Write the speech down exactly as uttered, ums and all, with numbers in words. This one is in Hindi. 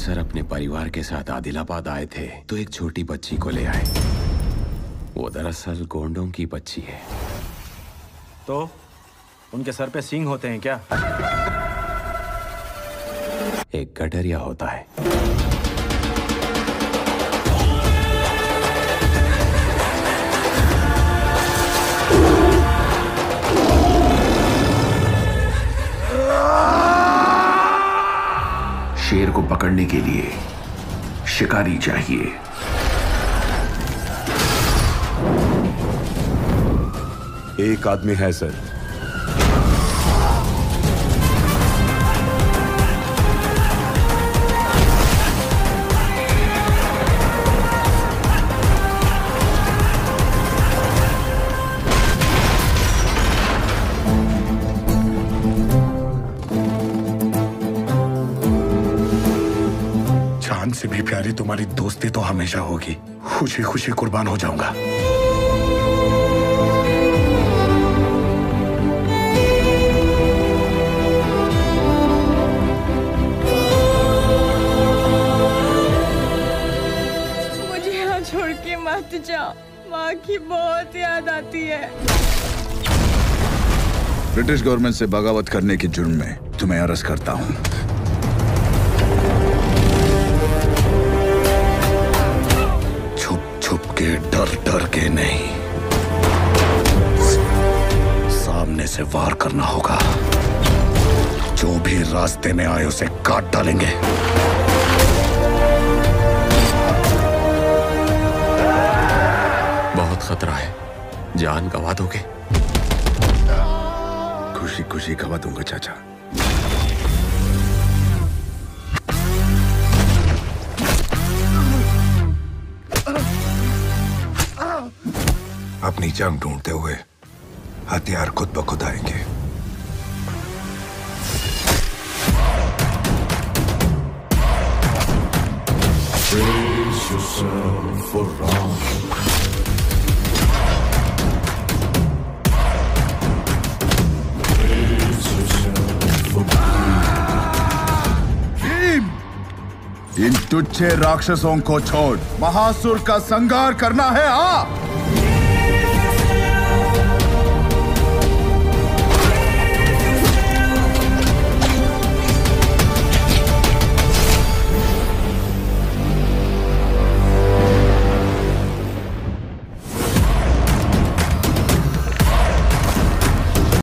अक्सर अपने परिवार के साथ आदिलाबाद आए थे तो एक छोटी बच्ची को ले आए। वो दरअसल गोंडों की बच्ची है। तो उनके सर पे सींग होते हैं क्या? एक गडरिया होता है। शेर को पकड़ने के लिए शिकारी चाहिए। एक आदमी है सर। जान से भी प्यारी तुम्हारी दोस्ती तो हमेशा होगी। खुशी खुशी कुर्बान हो जाऊंगा। मुझे यहाँ छोड़ के मत जाओ, माँ की बहुत याद आती है। ब्रिटिश गवर्नमेंट से बगावत करने के जुर्म में तुम्हें अरेस्ट करता हूँ। के डर डर के नहीं, सामने से वार करना होगा। जो भी रास्ते में आए उसे काट डालेंगे। बहुत खतरा है, जान गंवा दोगे। खुशी खुशी गंवा दूंगा चाचा। अपनी जंग ढूंढते हुए हथियार खुद ब खुद आएंगे। Brace yourself for wrong. Brace yourself for Bhim, इन तुच्छे राक्षसों को छोड़ महासुर का संहार करना है। हाँ,